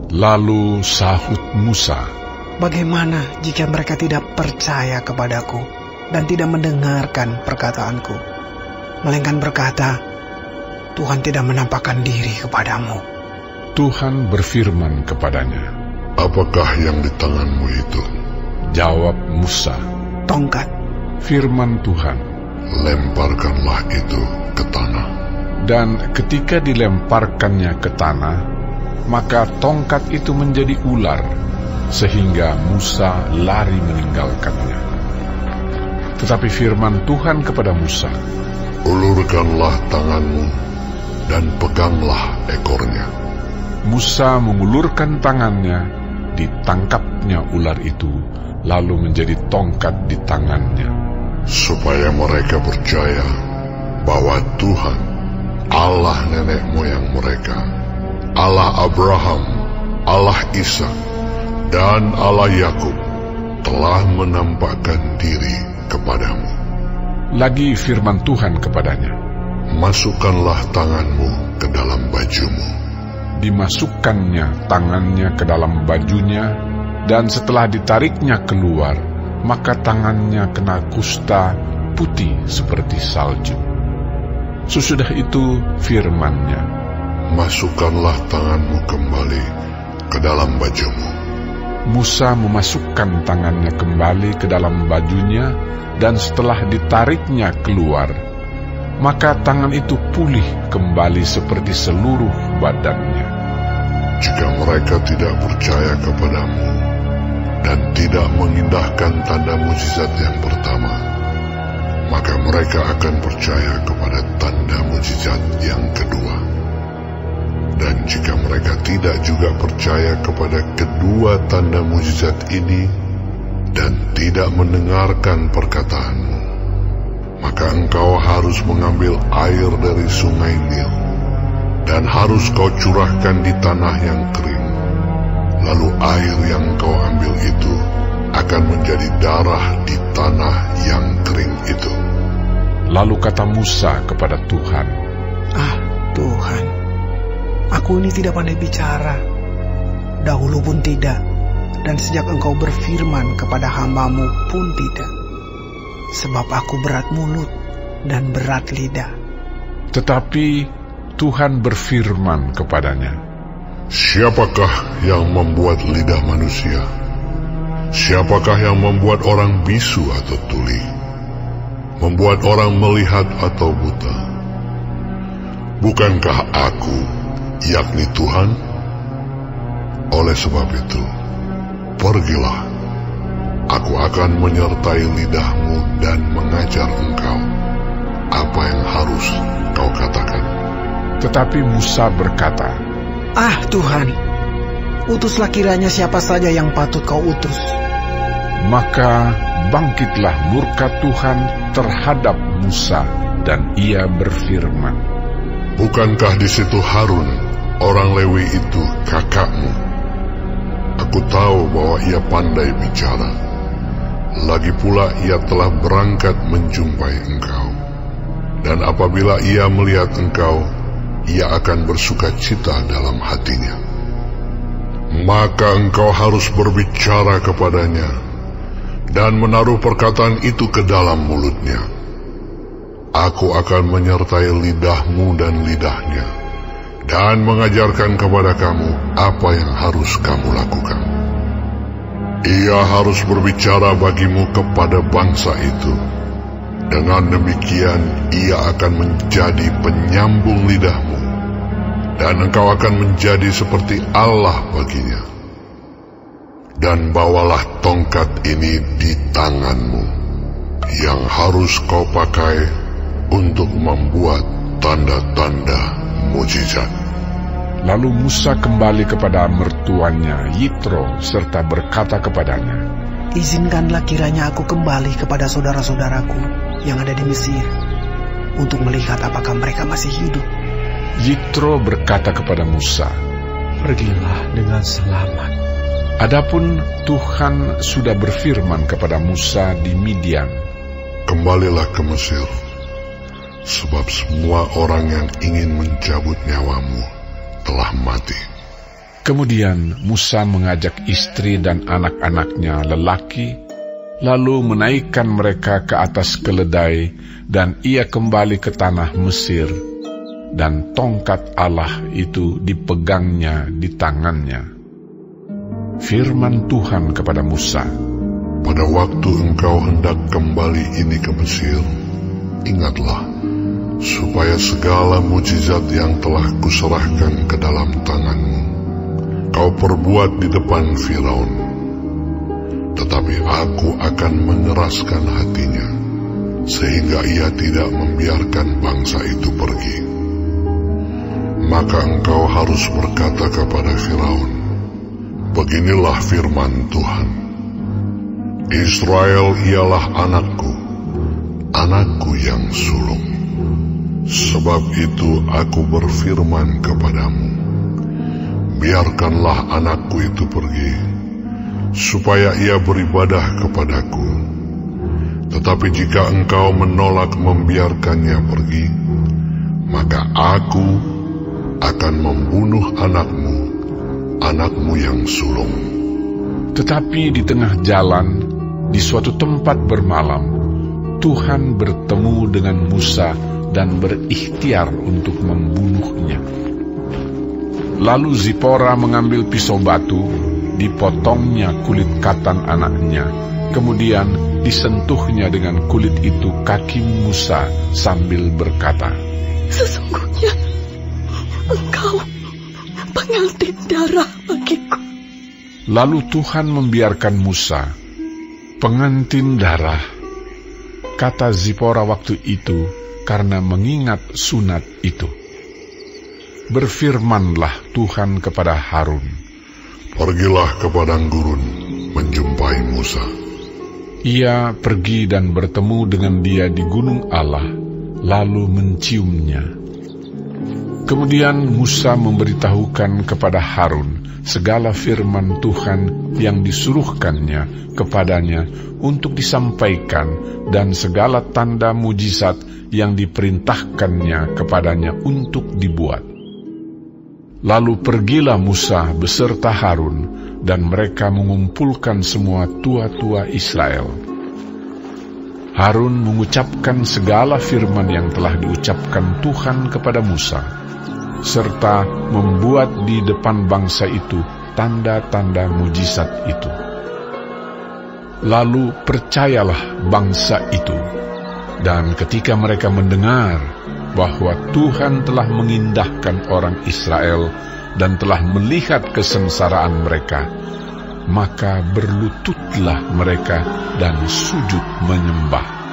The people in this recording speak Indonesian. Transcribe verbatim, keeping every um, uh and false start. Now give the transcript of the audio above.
Lalu sahut Musa, "Bagaimana jika mereka tidak percaya kepadaku dan tidak mendengarkan perkataanku, melainkan berkata, Tuhan tidak menampakkan diri kepadamu?" Tuhan berfirman kepadanya, "Apakah yang di tanganmu itu?" Jawab Musa, "Tongkat." Firman Tuhan, "Lemparkanlah itu ke tanah." Dan ketika dilemparkannya ke tanah, maka tongkat itu menjadi ular, sehingga Musa lari meninggalkannya. Tetapi firman Tuhan kepada Musa, "Ulurkanlah tanganmu dan peganglah ekornya." Musa mengulurkan tangannya, ditangkapnya ular itu, lalu menjadi tongkat di tangannya. Supaya mereka percaya bahwa Tuhan, Allah nenek moyang mereka, Allah Abraham, Allah Ishak, dan Allah Yakub, telah menampakkan diri kepadamu. Lagi firman Tuhan kepadanya, "Masukkanlah tanganmu ke dalam bajumu." Dimasukkannya tangannya ke dalam bajunya, dan setelah ditariknya keluar, maka tangannya kena kusta putih seperti salju. Sesudah itu firman-Nya, "Masukkanlah tanganmu kembali ke dalam bajumu." Musa memasukkan tangannya kembali ke dalam bajunya, dan setelah ditariknya keluar, maka tangan itu pulih kembali seperti seluruh badannya. Jika mereka tidak percaya kepadamu dan tidak mengindahkan tanda mujizat yang pertama, maka mereka akan percaya kepada tanda mujizat yang kedua. Dan jika mereka tidak juga percaya kepada kedua tanda mujizat ini dan tidak mendengarkan perkataanmu, maka engkau harus mengambil air dari sungai Nil dan harus kau curahkan di tanah yang kering. Lalu air yang kau ambil itu akan menjadi darah di tanah yang kering itu. Lalu kata Musa kepada Tuhan, "Ah, Tuhan, aku ini tidak pandai bicara. Dahulu pun tidak, dan sejak engkau berfirman kepada hamba-Mu pun tidak. Sebab aku berat mulut dan berat lidah." Tetapi Tuhan berfirman kepadanya, "Siapakah yang membuat lidah manusia? Siapakah yang membuat orang bisu atau tuli? Membuat orang melihat atau buta? Bukankah aku, yakni Tuhan? Oleh sebab itu, pergilah. Aku akan menyertai lidahmu dan mengajar engkau apa yang harus kau katakan." Tetapi Musa berkata, "Ah, Tuhan, utuslah kiranya siapa saja yang patut kau utus." Maka bangkitlah murka Tuhan terhadap Musa, dan ia berfirman, "Bukankah di situ Harun, orang Lewi itu, kakakmu? Aku tahu bahwa ia pandai bicara. Lagi pula ia telah berangkat menjumpai engkau. Dan apabila ia melihat engkau, ia akan bersuka cita dalam hatinya. Maka engkau harus berbicara kepadanya dan menaruh perkataan itu ke dalam mulutnya. Aku akan menyertai lidahmu dan lidahnya, dan mengajarkan kepada kamu apa yang harus kamu lakukan. Ia harus berbicara bagimu kepada bangsa itu. Dengan demikian ia akan menjadi penyambung lidahmu, dan engkau akan menjadi seperti Allah baginya. Dan bawalah tongkat ini di tanganmu, yang harus kau pakai untuk membuat tanda-tanda mujizat." Lalu Musa kembali kepada mertuanya Yitro serta berkata kepadanya, "Izinkanlah kiranya aku kembali kepada saudara-saudaraku yang ada di Mesir, untuk melihat apakah mereka masih hidup." Yitro berkata kepada Musa, "Pergilah dengan selamat." Adapun Tuhan sudah berfirman kepada Musa di Midian, "Kembalilah ke Mesir, sebab semua orang yang ingin mencabut nyawamu telah mati." Kemudian Musa mengajak istri dan anak-anaknya lelaki, lalu menaikkan mereka ke atas keledai, dan ia kembali ke tanah Mesir, dan tongkat Allah itu dipegangnya di tangannya. Firman Tuhan kepada Musa, pada waktu engkau hendak kembali ini ke Mesir, ingatlah, supaya segala mujizat yang telah kuserahkan ke dalam tanganmu, kau perbuat di depan Firaun. Tetapi aku akan mengeraskan hatinya, sehingga ia tidak membiarkan bangsa itu pergi. Maka engkau harus berkata kepada Firaun, beginilah firman Tuhan, Israel ialah anakku, anakku yang sulung. Sebab itu aku berfirman kepadamu, biarkanlah anakku itu pergi, supaya ia beribadah kepadaku. Tetapi jika engkau menolak membiarkannya pergi, maka aku akan membunuh anakmu, anakmu yang sulung. Tetapi di tengah jalan, di suatu tempat bermalam, Tuhan bertemu dengan Musa dan berikhtiar untuk membunuhnya. Lalu Zipora mengambil pisau batu, dipotongnya kulit katan anaknya, kemudian disentuhnya dengan kulit itu kaki Musa sambil berkata, sesungguhnya engkau pengantin darah bagiku. Lalu Tuhan membiarkan Musa, pengantin darah, kata Zipora waktu itu, karena mengingat sunat itu. Berfirmanlah Tuhan kepada Harun, pergilah ke padang gurun menjumpai Musa. Ia pergi dan bertemu dengan dia di gunung Allah, lalu menciumnya. Kemudian Musa memberitahukan kepada Harun segala firman Tuhan yang disuruhkannya kepadanya untuk disampaikan, dan segala tanda mujizat yang diperintahkannya kepadanya untuk dibuat. Lalu pergilah Musa beserta Harun, dan mereka mengumpulkan semua tua-tua Israel. Harun mengucapkan segala firman yang telah diucapkan Tuhan kepada Musa, serta membuat di depan bangsa itu tanda-tanda mujizat itu. Lalu percayalah bangsa itu, dan ketika mereka mendengar bahwa Tuhan telah mengindahkan orang Israel dan telah melihat kesengsaraan mereka, maka berlututlah mereka dan sujud menyembah.